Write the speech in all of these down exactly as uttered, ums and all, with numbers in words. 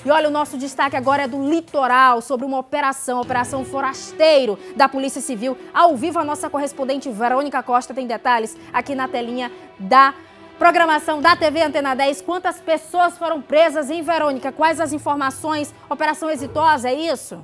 E olha, o nosso destaque agora é do litoral, sobre uma operação, Operação Forasteiro da Polícia Civil. Ao vivo, a nossa correspondente Verônica Costa tem detalhes aqui na telinha da programação da T V Antena dez. Quantas pessoas foram presas, hein, Verônica? Quais as informações? Operação exitosa, é isso?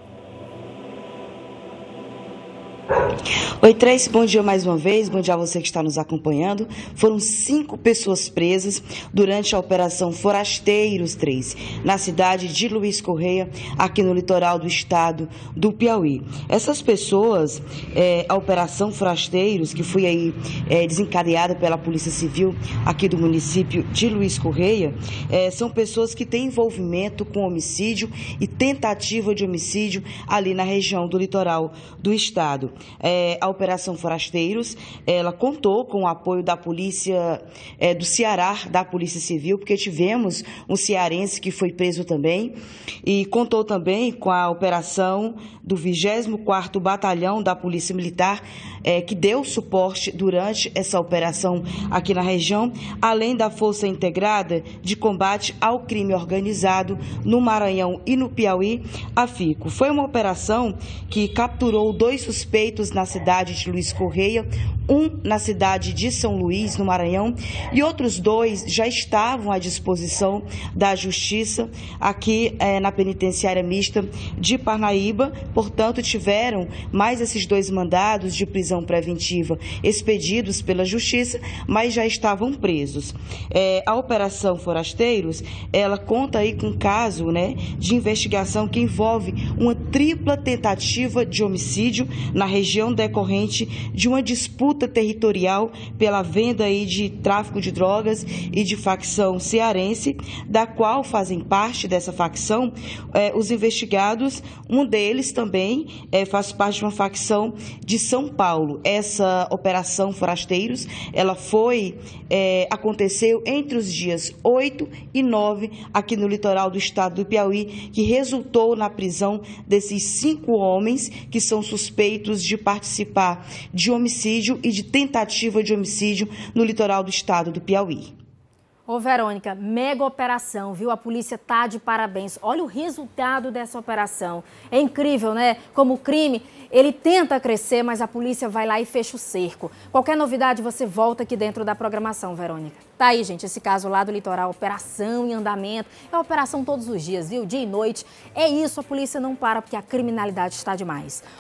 Oi, Tracy, bom dia mais uma vez, bom dia a você que está nos acompanhando. Foram cinco pessoas presas durante a Operação Forasteiros, Tracy, na cidade de Luiz Correia, aqui no litoral do estado do Piauí. Essas pessoas, é, a Operação Forasteiros, que foi aí é, desencadeada pela Polícia Civil aqui do município de Luiz Correia, é, são pessoas que têm envolvimento com homicídio e tentativa de homicídio ali na região do litoral do estado. É, a Operação Forasteiros, ela contou com o apoio da Polícia é, do Ceará, da Polícia Civil, porque tivemos um cearense que foi preso também, e contou também com a operação do vigésimo quarto Batalhão da Polícia Militar, é, que deu suporte durante essa operação aqui na região, além da Força Integrada de Combate ao Crime Organizado no Maranhão e no Piauí, a FICO. Foi uma operação que capturou dois suspeitos na cidade de Luiz Correia, um na cidade de São Luís, no Maranhão, e outros dois já estavam à disposição da Justiça aqui é, na penitenciária mista de Parnaíba. Portanto, tiveram mais esses dois mandados de prisão preventiva expedidos pela Justiça, mas já estavam presos. É, a Operação Forasteiros, ela conta aí com um caso, né, de investigação que envolve uma tripla tentativa de homicídio na região decorrente de uma disputa territorial pela venda aí de tráfico de drogas e de facção cearense, da qual fazem parte dessa facção eh, os investigados. Um deles também eh, faz parte de uma facção de São Paulo. Essa Operação Forasteiros, ela foi, eh, aconteceu entre os dias oito e nove aqui no litoral do estado do Piauí, que resultou na prisão desses cinco homens que são suspeitos de participar de homicídio e de tentativa de homicídio no litoral do estado do Piauí. Ô, Verônica, mega operação, viu? A polícia tá de parabéns. Olha o resultado dessa operação. É incrível, né? Como o crime, ele tenta crescer, mas a polícia vai lá e fecha o cerco. Qualquer novidade, você volta aqui dentro da programação, Verônica. Tá aí, gente, esse caso lá do litoral, operação em andamento. É operação todos os dias, viu? Dia e noite. É isso, a polícia não para porque a criminalidade está demais.